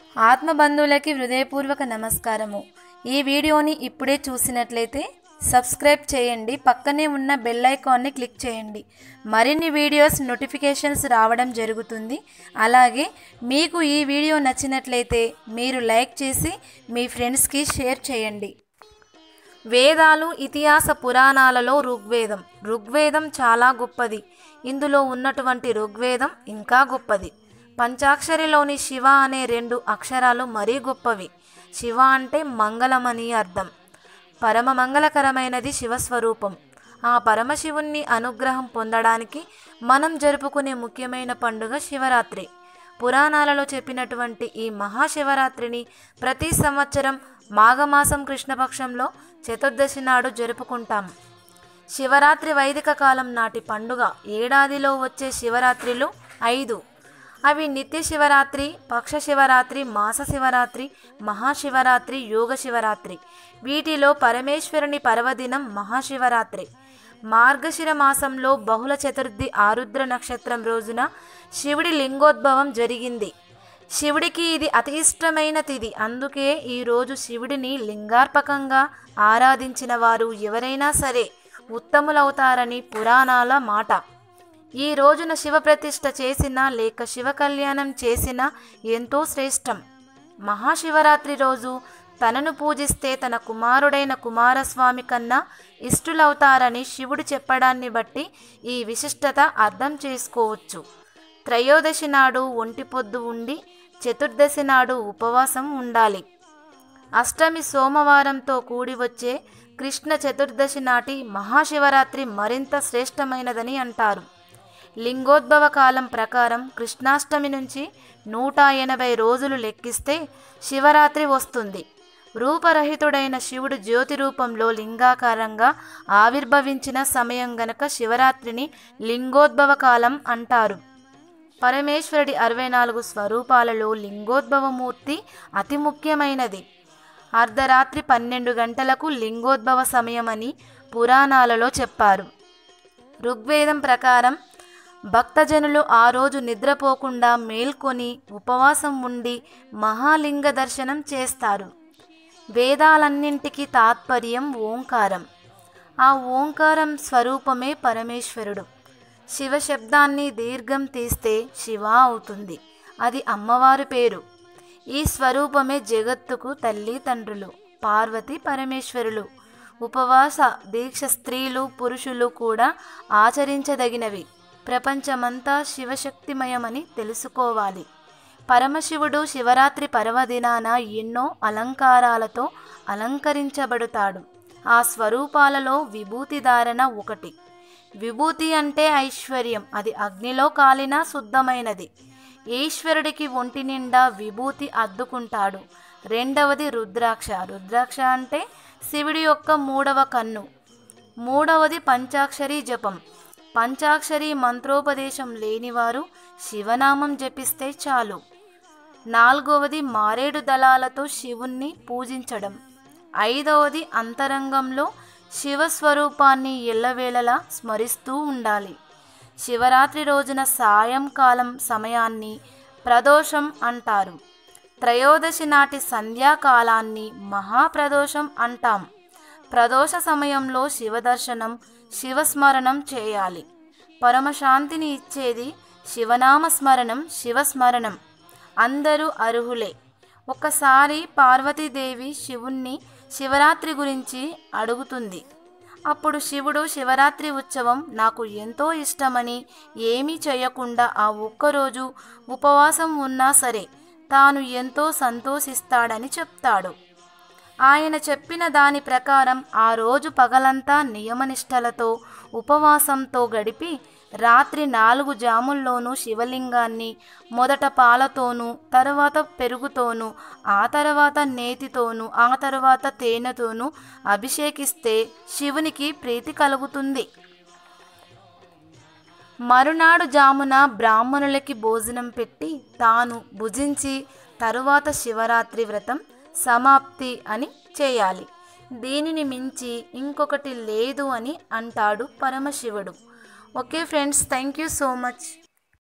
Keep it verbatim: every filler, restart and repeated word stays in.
ఆత్మబంధువులకి హృదయపూర్వక నమస్కారము। ఈ వీడియోని ఇప్పుడే చూసినట్లయితే సబ్స్క్రైబ్ చేయండి, పక్కనే ఉన్న బెల్ ఐకాన్ని క్లిక్ చేయండి। మరిన్ని వీడియోస్ నోటిఫికేషన్స్ రావడం జరుగుతుంది। అలాగే మీకు ఈ వీడియో నచ్చినట్లయితే మీరు లైక్ చేసి మీ ఫ్రెండ్స్కి షేర్ చేయండి। వేదాలు, ఇతిహాస పురాణాలలో ఋగ్వేదం ఋగ్వేదం చాలా గొప్పది। ఇందులో ఉన్నటువంటి ఋగ్వేదం ఇంకా గొప్పది। పంచాక్షరిలోని శివ అనే రెండు అక్షరాలు మరీ గొప్పవి। శివ అంటే మంగళమని అర్థం। పరమ మంగళకరమైనది శివస్వరూపం। ఆ పరమశివుణ్ణి అనుగ్రహం పొందడానికి మనం జరుపుకునే ముఖ్యమైన పండుగ శివరాత్రి। పురాణాలలో చెప్పినటువంటి ఈ మహాశివరాత్రిని ప్రతి సంవత్సరం మాఘమాసం కృష్ణపక్షంలో చతుర్దశి నాడు జరుపుకుంటాం। శివరాత్రి వైదిక కాలం నాటి పండుగ। ఏడాదిలో వచ్చే శివరాత్రిలు ఐదు। అవి నిత్య శివరాత్రి, పక్ష శివరాత్రి, మాస శివరాత్రి, మహాశివరాత్రి, యోగ శివరాత్రి। వీటిలో పరమేశ్వరుని పర్వదినం మహాశివరాత్రి। మార్గశిర మాసంలో బహుళ చతుర్థి ఆరుద్ర నక్షత్రం రోజున శివుడి లింగోద్భవం జరిగింది। శివుడికి ఇది అతి ఇష్టమైన తిథి। అందుకే ఈరోజు శివుడిని లింగార్పకంగా ఆరాధించిన వారు ఎవరైనా సరే ఉత్తములవుతారని పురాణాల మాట। ఈ రోజున శివ ప్రతిష్ఠ చేసిన లేక శివ కళ్యాణం చేసిన ఎంతో శ్రేష్టం। మహాశివరాత్రి రోజు తనను పూజిస్తే తన కుమారుడైన కుమారస్వామి కన్నా ఇష్టులవుతారని శివుడు చెప్పడాన్ని బట్టి ఈ విశిష్టత అర్థం చేసుకోవచ్చు। త్రయోదశి నాడు ఒంటి పొద్దు ఉండి చతుర్దశి నాడు ఉపవాసం ఉండాలి। అష్టమి సోమవారంతో కూడి వచ్చే కృష్ణ చతుర్దశి నాటి మహాశివరాత్రి మరింత శ్రేష్టమైనదని అంటారు। లింగోద్భవ కాలం ప్రకారం కృష్ణాష్టమి నుంచి నూట ఎనభై రోజులు లెక్కిస్తే శివరాత్రి వస్తుంది। రూపరహితుడైన శివుడు జ్యోతి రూపంలో లింగాకారంగా ఆవిర్భవించిన సమయం గనక శివరాత్రిని లింగోద్భవ కాలం అంటారు। పరమేశ్వరుడి అరవై నాలుగు స్వరూపాలలో లింగోద్భవమూర్తి అతి ముఖ్యమైనది। అర్ధరాత్రి పన్నెండు గంటలకు లింగోద్భవ సమయమని పురాణాలలో చెప్పారు। ఋగ్వేదం ప్రకారం భక్తజనులు ఆ రోజు నిద్రపోకుండా మేల్కొని ఉపవాసం ఉండి మహాలింగ దర్శనం చేస్తారు। వేదాలన్నింటికీ తాత్పర్యం ఓంకారం। ఆ ఓంకారం స్వరూపమే పరమేశ్వరుడు। శివ శబ్దాన్ని దీర్ఘం తీస్తే శివ అవుతుంది, అది అమ్మవారి పేరు। ఈ స్వరూపమే జగత్తుకు తల్లి తండ్రులు, పార్వతి పరమేశ్వరులు। ఉపవాస దీక్ష స్త్రీలు పురుషులు కూడా ఆచరించదగినవి। ప్రపంచమంతా శివశక్తిమయమని తెలుసుకోవాలి। పరమశివుడు శివరాత్రి పర్వదినాన ఎన్నో అలంకారాలతో అలంకరించబడతాడు। ఆ స్వరూపాలలో విభూతి ధారణ ఒకటి। విభూతి అంటే ఐశ్వర్యం, అది అగ్నిలో కాలినా శుద్ధమైనది। ఈశ్వరుడికి ఒంటి నిండా విభూతి అద్దుకుంటాడు। రెండవది రుద్రాక్ష। రుద్రాక్ష అంటే శివుడి యొక్క మూడవ కన్ను। మూడవది పంచాక్షరి జపం। పంచాక్షరి మంత్రోపదేశం లేనివారు శివనామం జపిస్తే చాలు। నాలుగవది మారేడు దళాలతో శివుణ్ణి పూజించడం। ఐదవది అంతరంగంలో శివస్వరూపాన్ని ఎల్లవేళలా స్మరిస్తూ ఉండాలి। శివరాత్రి రోజున సాయంకాలం సమయాన్ని ప్రదోషం అంటారు। త్రయోదశి నాటి సంధ్యాకాలాన్ని మహాప్రదోషం అంటాం। ప్రదోష సమయంలో శివదర్శనం, శివస్మరణం చేయాలి। పరమశాంతిని ఇచ్చేది శివనామస్మరణం, శివస్మరణం। అందరూ అర్హులే। ఒకసారి పార్వతీదేవి శివుణ్ణి శివరాత్రి గురించి అడుగుతుంది। అప్పుడు శివుడు శివరాత్రి ఉత్సవం నాకు ఎంతో ఇష్టమని ఏమీ చేయకుండా ఆ ఒక్కరోజు ఉపవాసం ఉన్నా సరే తాను ఎంతో సంతోషిస్తాడని చెప్తాడు। ఆయన చెప్పిన దాని ప్రకారం ఆ రోజు పగలంతా నియమనిష్టలతో ఉపవాసంతో గడిపి రాత్రి నాలుగు జాముల్లోనూ శివలింగాన్ని మొదట పాలతోనూ, తర్వాత పెరుగుతోనూ, ఆ తర్వాత నేతితోనూ, ఆ తర్వాత తేనెతోనూ అభిషేకిస్తే శివునికి ప్రీతి కలుగుతుంది। మరునాడు జామున బ్రాహ్మణులకి భోజనం పెట్టి తాను భుజించి తరువాత శివరాత్రి వ్రతం సమాప్తి అని చేయాలి। దీనిని మించి ఇంకొకటి లేదు అని అంటాడు పరమశివుడు। Okay friends, thank you so much.